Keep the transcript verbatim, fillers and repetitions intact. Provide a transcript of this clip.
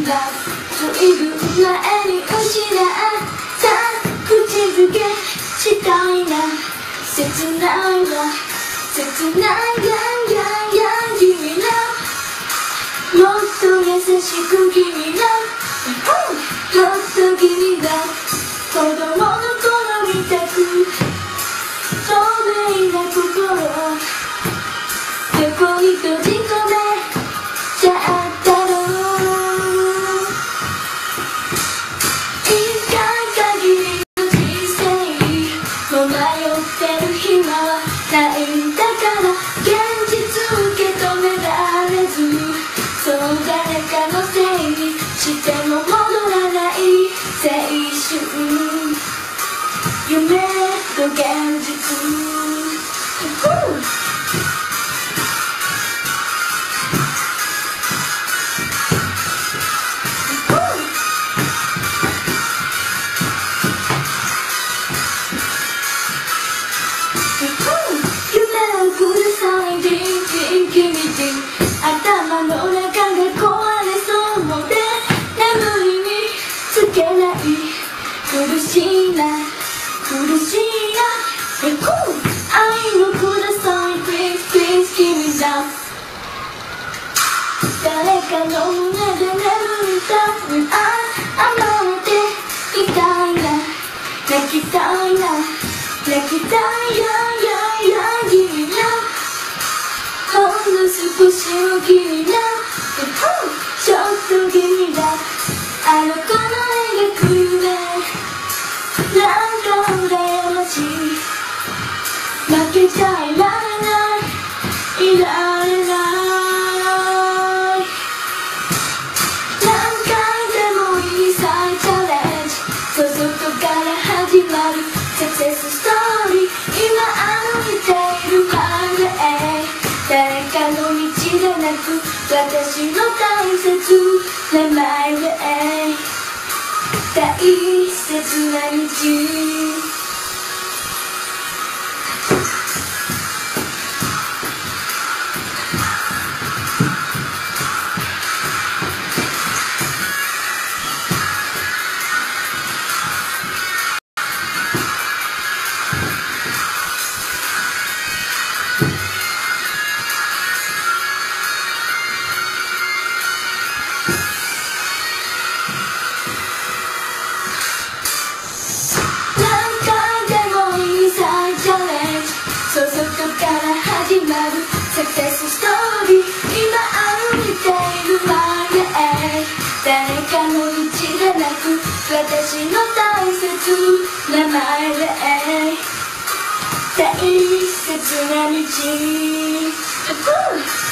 だ随分前に失った口づけしたいな切ないわ切ないやんやんやん君のもっと優しく君のもっと君が子供の頃みたく透明な心どこに閉じ込めちゃったの一回限りの人生もう迷ってる暇はないんだから現実受け止められずそう誰かのせいにしても戻らない青春夢と現実頭の中が壊れそうで眠りにつけない苦しいな苦しいな愛をください Please please give me love 誰かの胸で眠ったあ甘えていたいな泣きたいな泣きたいややや君のほんの少しの君のちょっと君だあの子の描く夢なんか羨ましい負けちゃいられないいられない何回でもいいさチャレンジそうそこから始まるサクセスストーリー今歩いているハイウェイ誰かの道でなく私の大切なマイウェイ大切な道そうそこから始まるサクセスストーリー今歩いているマイウェイ誰かの道でなく私の大切なマイウェイ大切な道